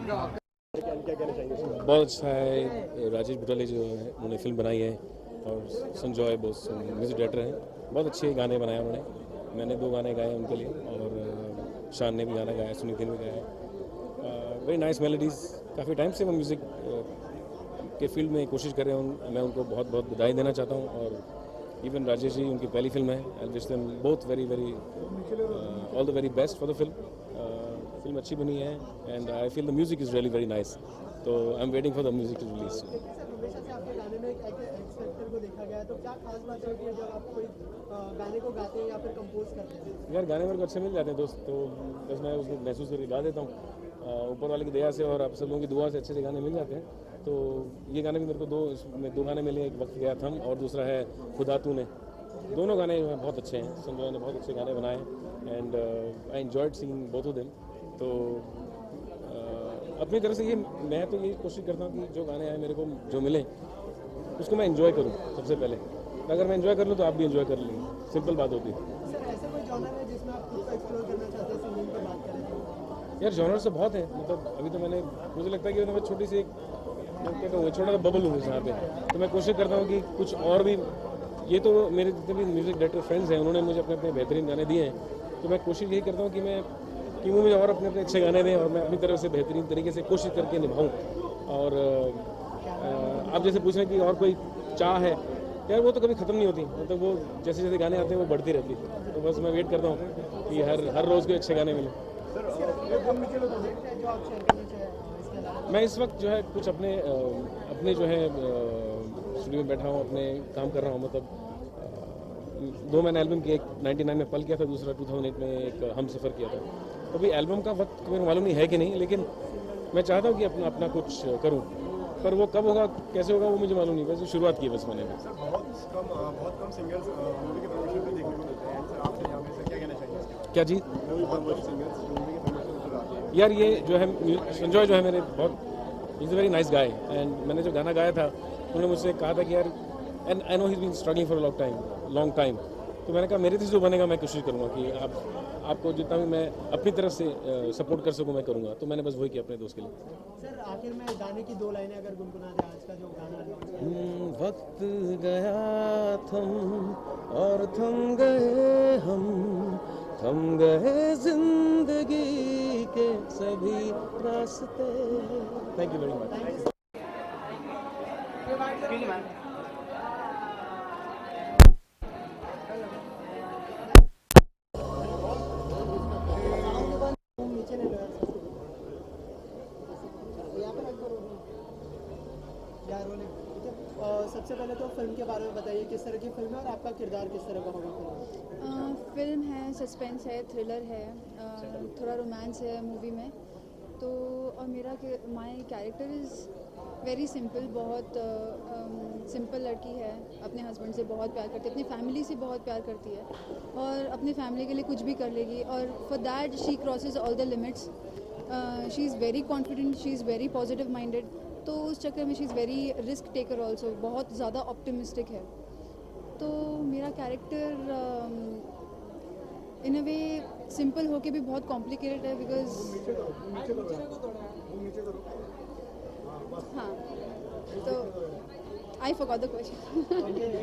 क्या कहना चाहेंगे इसके बारे बहुत अच्छा है। राजेश बुटाले जो है उन्होंने फिल्म बनाई है और संजॉय बोस म्यूजिक डायरेक्टर हैं। बहुत अच्छे गाने बनाए उन्होंने। मैंने 2 गाने गाए उनके लिए और शान ने भी गाना गाया, सुनीति ने भी गाया। Very nice melodies. काफ़ी टाइम से वो म्यूज़िक के फील्ड में कोशिश कर रहे हैं। मैं उनको बहुत बहुत बधाई देना चाहता हूँ। और इवन राजेश जी उनकी पहली फिल्म है। I wish them both very very all the very best for the film. Film अच्छी बनी है and I feel the music is really very nice. तो I am waiting for the music to release. हमेशा से आपके गाने में एक एक्स फैक्टर को देखा गया है, तो क्या खास बात है कि जब आप कोई गाने को गाते हैं या फिर कंपोज करते हैं? यार गाने मेरे को अच्छे मिल जाते हैं दोस्त, तो बस मैं उसको महसूस करके गा देता हूँ। ऊपर वाले की दया से और आप सब लोगों की दुआ से अच्छे से गाने मिल जाते हैं। तो ये गाने भी मेरे को 2 गाने मिले। एक वक्त गया थम और दूसरा है खुदा तूने। दोनों गाने बहुत अच्छे हैं। संजय ने बहुत अच्छे गाने बनाए and I enjoyed seeing both of them. तो अपनी तरफ से मैं तो ये कोशिश करता हूँ कि जो गाने आए मेरे को जो मिले उसको मैं एंजॉय करूँ सबसे पहले। अगर मैं एंजॉय कर लूँ तो आप भी एंजॉय कर लेंगे। सिंपल बात होती है। सर ऐसा कोई जॉनर है जिसमें आप खुद को एक्सप्लोर करना चाहते हैं, सिंगिंग की बात करें तो? यार जॉनर से बहुत है। मतलब अभी तो मुझे लगता है कि मैं छोटी सी एक छोटा सा बबल हूँ यहाँ पे। तो मैं कोशिश करता हूँ कि कुछ और भी। ये तो मेरे जितने भी म्यूज़िक डायरेक्टर फ्रेंड्स हैं उन्होंने मुझे अपने अपने बेहतरीन गाने दिए हैं। तो मैं कोशिश यही करता हूँ कि वो मुझे और अपने अपने अच्छे गाने दें और मैं अपनी तरफ से बेहतरीन तरीके से कोशिश करके निभाऊँ। और आप जैसे पूछ रहे हैं कि और कोई चाह है, यार वो तो कभी ख़त्म नहीं होती। मतलब वो जैसे जैसे गाने आते हैं वो बढ़ती रहती है। तो बस मैं वेट करता हूँ कि हर रोज़ के अच्छे गाने मिले। मैं इस वक्त जो है कुछ अपने जो है स्टूडियो में बैठा हूँ, अपने काम कर रहा हूँ। मतलब 2 मैंने एल्बम किया। एक 99 में पल किया था, दूसरा 2008 में एक हम सफ़र किया था। तो अभी एल्बम का वक्त मेरे मालूम नहीं है कि नहीं, लेकिन मैं चाहता हूँ कि अपना कुछ करूँ। पर वो कब होगा कैसे होगा वो मुझे मालूम नहीं। वैसे शुरुआत की है बस मैंने। बहुत कम सिंगर्स मूवी के प्रमोशन में देखने को मिलते हैं। सर आपसे यहाँ पे सर क्या कहना चाहेंगे? क्या जी? बहुत सिंगर्स मूवी के प्रमोशन में आते हैं। यार ये जो है संजय जो है मेरे बहुत is a very nice guy. And मैंने जो गाना गाया था उन्होंने मुझसे कहा था कि यार and I know he been struggling for a long time. तो मैंने कहा मेरे से जो बनेगा मैं कोशिश करूँगा कि आपको जितना भी मैं अपनी तरफ से सपोर्ट कर सकूँ मैं करूँगा। तो मैंने बस वही किया अपने दोस्त के लिए। सर आखिर में गाने की 2 लाइनें अगर गुनगुना दे आज का जो गाना वक्त गया थम और थम गए हम, थम गए जिंदगी के सभी रास्ते। Thank you very much. नीचे नहीं लो यहाँ पे रख दो यार रोने। सबसे पहले तो फिल्म के बारे में बताइए, किस तरह की फिल्म है और आपका किरदार किस तरह का होगा फिल्म? फिल्म है, सस्पेंस है, थ्रिलर है, थोड़ा रोमांस है मूवी में। तो और my character is very simple. बहुत सिंपल लड़की है। अपने हस्बैंड से बहुत प्यार करती है, अपनी फैमिली से बहुत प्यार करती है और अपनी फैमिली के लिए कुछ भी कर लेगी। और for that she crosses all the limits. She is very confident, she is very positive minded. तो उस चक्कर में she is very risk taker also, बहुत ज़्यादा ऑप्टिमिस्टिक है। तो मेरा character in a way simple होके भी बहुत कॉम्प्लिकेटेड है बिकॉज हाँ। तो आई फॉरगॉट द क्वेश्चन।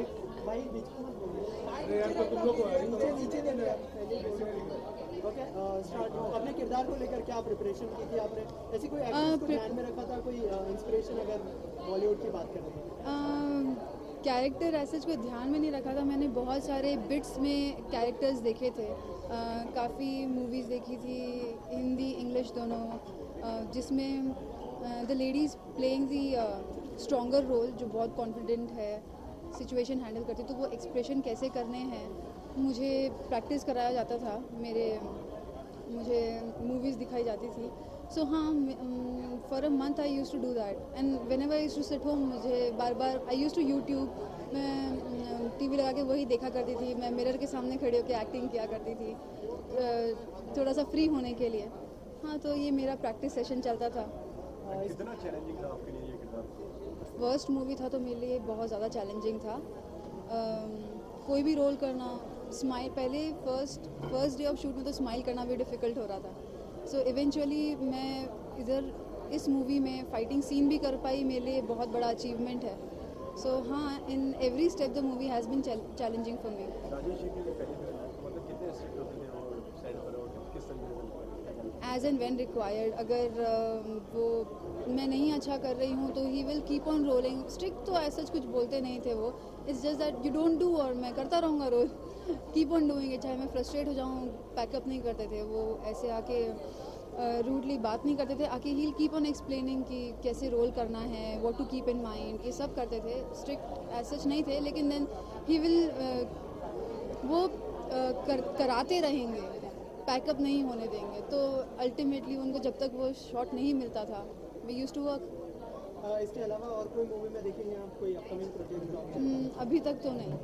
अपने किरदार को लेकर क्या प्रिपरेशन की थी आपने? ऐसी कोई एक्ट्रेस को ध्यान में रखा था, कोई इंस्पिरेशन अगर बॉलीवुड की बात करें? कैरेक्टर ऐसे कोई ध्यान में नहीं रखा था। मैंने बहुत सारे बिट्स में कैरेक्टर्स देखे थे। काफ़ी मूवीज़ देखी थी, हिंदी इंग्लिश दोनों, जिसमें the ladies playing the stronger role, जो बहुत कॉन्फिडेंट है, सिचुएशन हैंडल करती। तो वो एक्सप्रेशन कैसे करने हैं मुझे प्रैक्टिस कराया जाता था। मुझे मूवीज़ दिखाई जाती थी। सो हाँ, for a month I use to do that and whenever I use to sit home मुझे बार बार आई यूज़ टू यूट्यूब मैं टीवी लगा के वही देखा करती थी। मैं मिरर के सामने खड़े होकर एक्टिंग किया करती थी थोड़ा सा फ्री होने के लिए। हाँ, तो ये मेरा प्रैक्टिस सेशन चलता था। कितना चैलेंजिंग था आपके लिए ये किरदार? फर्स्ट मूवी था तो मेरे लिए बहुत ज़्यादा चैलेंजिंग था। कोई भी रोल करना, स्माइल, पहले फर्स्ट डे ऑफ शूट में तो स्माइल करना भी डिफ़िकल्ट हो रहा था। सो इवेंचुअली मैं इधर इस मूवी में फाइटिंग सीन भी कर पाई, मेरे लिए बहुत बड़ा अचीवमेंट है. सो हाँ, in every step the movie has been challenging for me. Rajesh ji की भी पहली फिल्म है, मतलब कितने स्ट्रिक्ट होते थे और साइड पर और किस तरीके से एज एंड व्हेन रिक्वायर्ड. अगर वो मैं नहीं अच्छा कर रही हूँ तो he will keep on rolling. Strict तो ऐसा कुछ बोलते नहीं थे वो. It's just that you don't do और मैं करता रहूँगा roll. Keep on doing it. चाहे मैं फ्रस्ट्रेट हो जाऊँ, पैकअप नहीं करते थे वो. ऐसे आके रूडली बात नहीं करते थे. आके ही कीप ऑन एक्सप्लेनिंग कि कैसे रोल करना है, what to keep in mind, ये सब करते थे. स्ट्रिक्ट एज सच नहीं थे, लेकिन देन ही विल वो कराते रहेंगे, पैकअप नहीं होने देंगे. तो अल्टीमेटली उनको जब तक वो शॉट नहीं मिलता था, वी यूज्ड टू वर्क. इसके अलावा और कोई मूवी में देखेंगे आप, कोई अपकमिंग प्रोजेक्ट? अभी तक तो नहीं.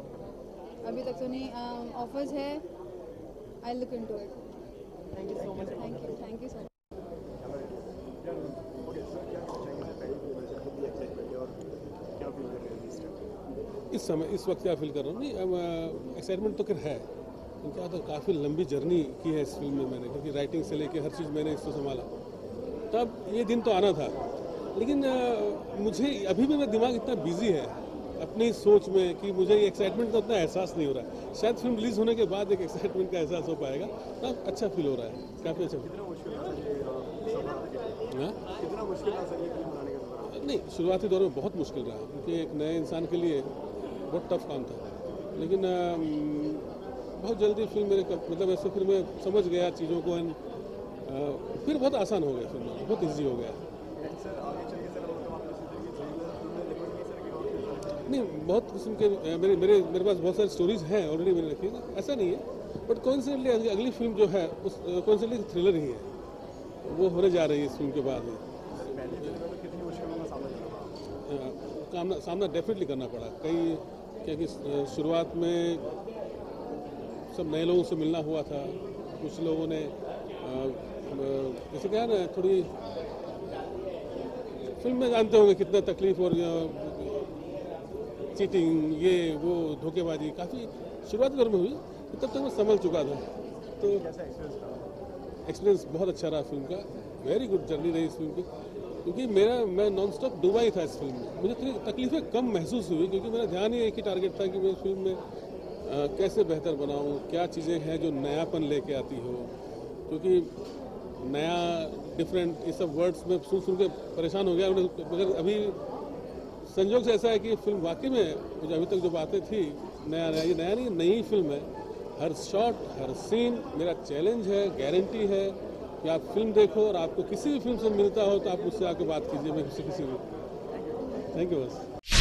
ऑफर्स है. I look into it. Thank you so much. Thank you sir. इस समय इस वक्त क्या फील कर रहा हूँ? नहीं, एक्साइटमेंट तो है. क्या तो काफ़ी लंबी जर्नी की है इस फिल्म में मैंने, क्योंकि राइटिंग से लेके हर चीज़ मैंने इसको संभाला. तब ये दिन तो आना था, लेकिन मुझे अभी भी मेरा दिमाग इतना बिजी है अपनी सोच में कि मुझे ये एक्साइटमेंट का उतना एहसास नहीं हो रहा है. शायद फिल्म रिलीज़ होने के बाद एक एक्साइटमेंट का एहसास हो पाएगा. तब अच्छा फील हो रहा है, काफ़ी अच्छा. कितना मुश्किल था सर ये फिल्म बनाने का दौरान? नहीं, शुरुआती दौर में बहुत मुश्किल रहा, क्योंकि एक नए इंसान के लिए बहुत टफ काम था. लेकिन बहुत जल्दी फिल्म मेरे मतलब ऐसे फिर मैं समझ गया चीज़ों को. फिर बहुत आसान हो गया, फिल्म बहुत ईजी हो गया. सर आगे चल के सर मतलब आप किसी तरीके से फिल्में लिखोगे सर कि और नहीं, बहुत किस्म के मेरे पास बहुत सारी स्टोरीज हैं ऑलरेडी मैंने रखी है, ऐसा नहीं है. बट कॉन्सेंटली अगली फिल्म जो है उस कॉन्सेंटली थ्रिलर ही है, वो होने जा रही है इस फिल्म के बाद ही. पहली फिल्म में तो कितनी मुश्किलों का सामना करना सामना डेफिनेटली करना पड़ा. क्योंकि शुरुआत में सब नए लोगों से मिलना हुआ था. कुछ लोगों ने जैसे क्या है ना, थोड़ी फिल्म में जानते होंगे कितना तकलीफ और चीटिंग, ये वो धोखेबाजी काफ़ी शुरुआती दौर में हुई. तब तक मैं संभल चुका था. तो कैसा एक्सपीरियंस रहा? एक्सपीरियंस बहुत अच्छा रहा फिल्म का. वेरी गुड जर्नी रही इस फिल्म की, क्योंकि मैं नॉन स्टॉप डूबा ही था इस फिल्म में. मुझे थोड़ी तकलीफें कम महसूस हुई, क्योंकि मेरा ध्यान ही एक ही टारगेट था कि मैं इस फिल्म में कैसे बेहतर बनाऊं, क्या चीज़ें हैं जो नयापन लेके आती हो. क्योंकि नया डिफरेंट ये सब वर्ड्स में सुन के परेशान हो गया. मगर अभी संजोग से ऐसा है कि फिल्म वाकई में मुझे अभी तक जो बातें थी, ये नया नहीं, नई फिल्म है. हर शॉट, हर सीन मेरा चैलेंज है. गारंटी है कि आप फिल्म देखो और आपको किसी भी फिल्म से मिलता हो तो आप मुझसे आके बात कीजिए. मैं किसी भी. थैंक यू बस.